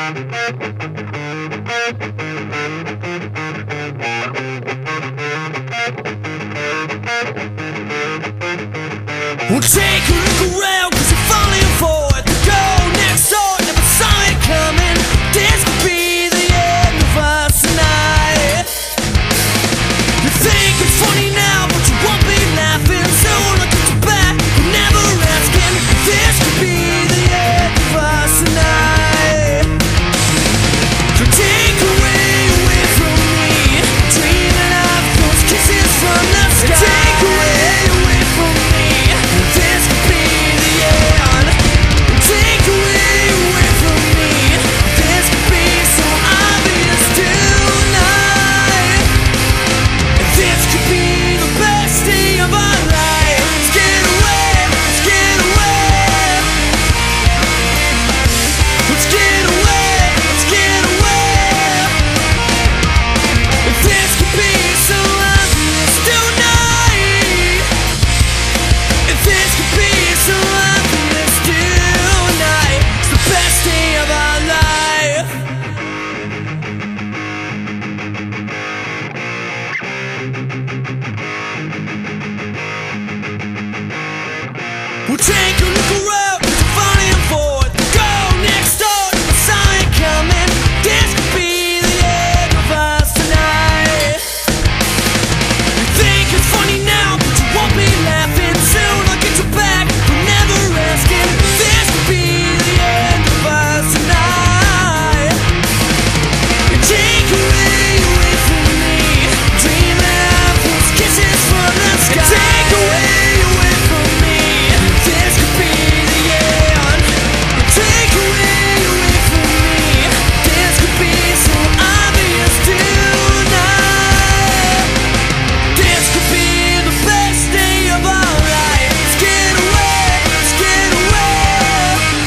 Well, take a look around, cause you're falling for it. The girl next door never saw it coming. This could be the end of us tonight. You think it's funny now, but you won't be laughing. So look at your back, you're never asking. This could be the end of us tonight. So take away from me, dreaming of those kisses from the sky. Take away from me, this could be the end. Take away from me, this could be so obvious tonight. This could be the best day of our life. Let's get away, let's get away. Let's get away, let's get away. This could be so obvious tonight. This could be so obvious tonight. It's the best day of our life. We'll take a look around, cause you're falling for it. The girl next door never saw it coming. This could be the end of us tonight. You think it's funny now, but you won't be laughing. Soon I'll get you back, you're never asking. This could be the end of us tonight. You take away from me, dreaming of those kisses from the sky. Take away from me, this could be the end. You take away from me, this could be so obvious tonight. This could be the best day of our life. Let's get away, let's get away.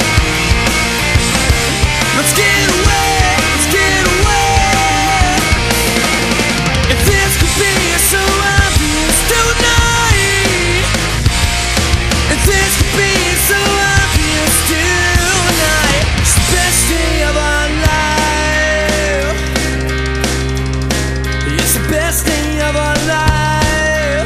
Let's get away, let's get away. If this could be so obvious tonight. If this could be so obvious tonight. It's the best day of our life. It's the best day of our life.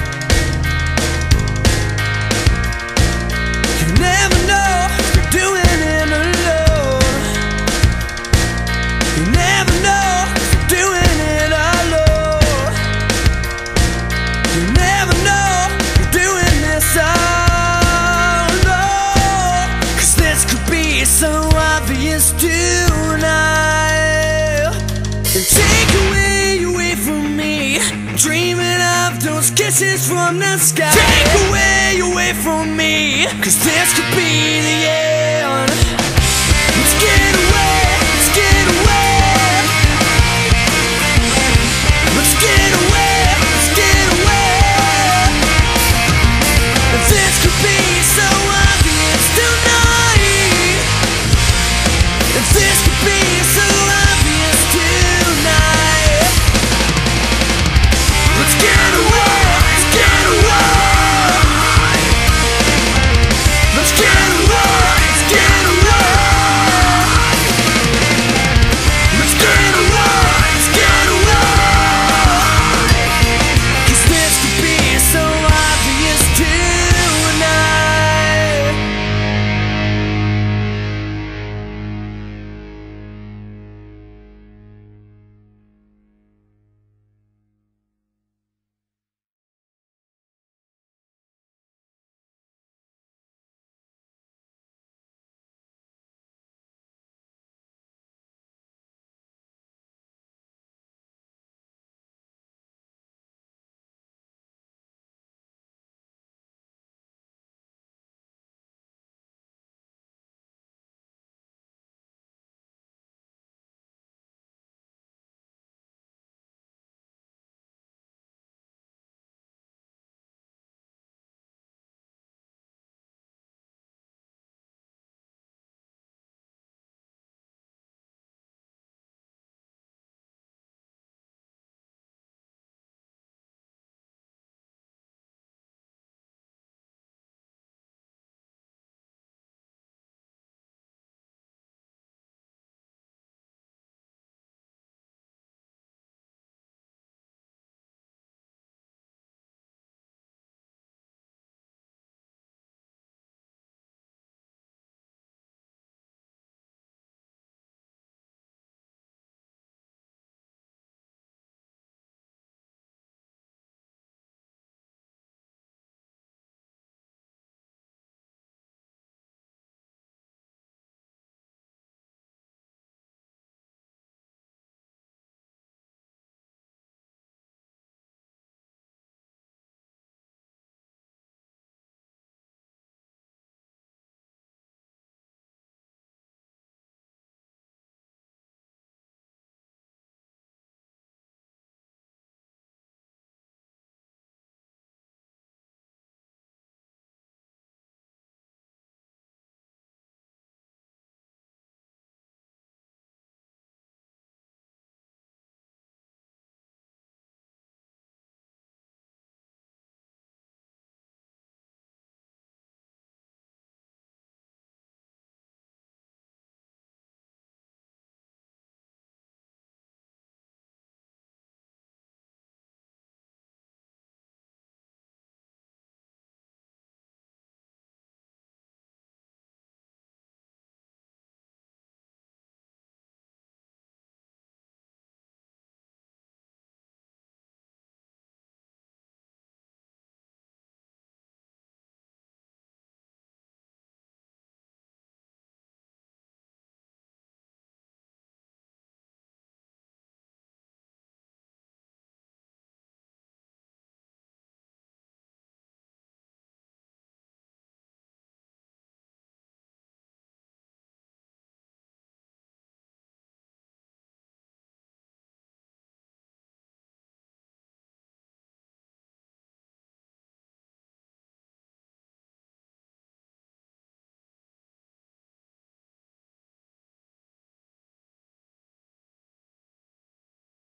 You never know if you're doing it alone. You never know if you're doing it alone. You never know if you're doing this alone. Cause this could be so obvious tonight. And take away from me, dreaming of those kisses from the sky. Take away from me, cause this could be the